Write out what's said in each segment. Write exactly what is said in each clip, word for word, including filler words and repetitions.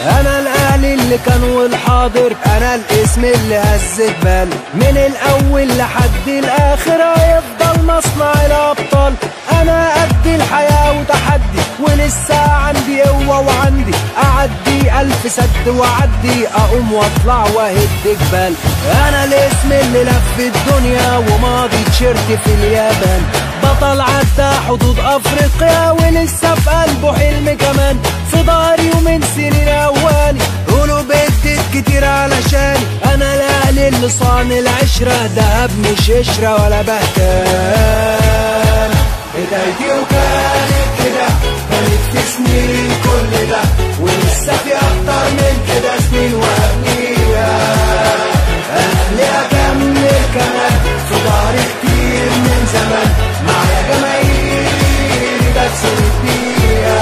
انا الاهلي اللي كان والحاضر، انا الاسم اللي هز جبال، من الاول لحد الاخر هيفضل مصنع الابطال. انا قد الحياة وتحدي، ولسه عندي قوة وعندي اعدي الف سد واعدي، اقوم واطلع واهد جبال. انا الاسم اللي لف الدنيا وماضي تيشيرت في اليابان، بطل عدى حدود افريقيا ولسه في قلبه حلم كمان. في ضهري ومن سنين اواني قولوا بدت كتير علشاني، انا الاهلي اللي صان العشرة، دهب مش قشرة ولا بهتان. بدايتي وكانت كده، كانت في سنين كل ده، ولسه في اكتر من كده سنين وهبنيها. اهلي اكمل كمان في ضهري كتير من زمان، معايا جماهيري بكسر بيها.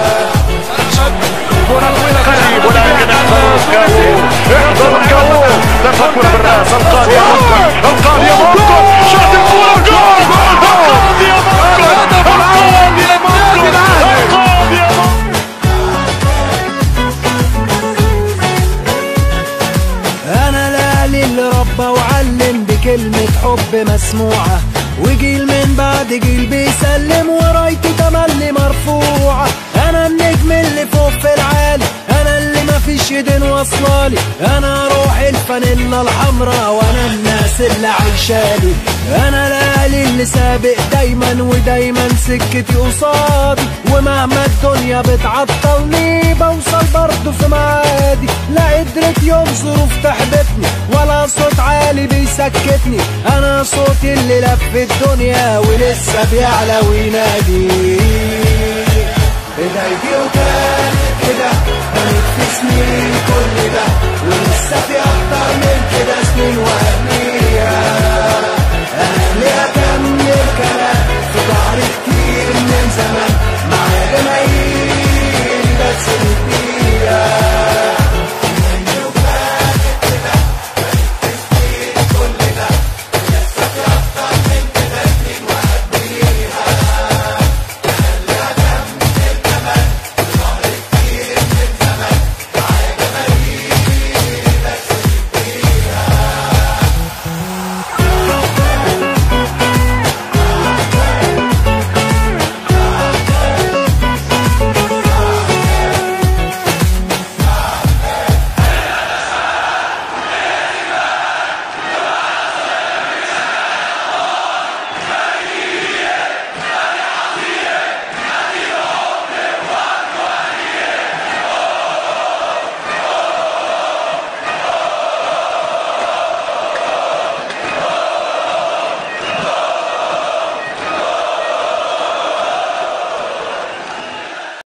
كرة طويلة غريب، ولكن احضروا الكاسي، احضروا الكاو، لفت كرة بالراس، القاضي ممكن، القاضي ممكن، شاط الكرة جول، القاضي ممكن، القاضي ممكن، القاضي ممكن. انا الاهلي اللي ربى وعلم بكلمة حب مسموعة، وجيل من بعد جيل بيسلم ورايته تملي مرفوعة. انا النجم اللي فوق في العالي، انا اللي مفيش ايدين واصلالي، انا روح الفانيلا الحمراء وانا الناس اللي عايشالي. انا الاهلي اللي سابق دايما ودايما سكتي قصادي، ومهما الدنيا بتعطلني بوصل برضه في معادي. لا قدرت يوم ظروف تحبطني ولا صوت عالي بيسكتني، انا صوتي اللي لف الدنيا ولسه بيعلى وينادي.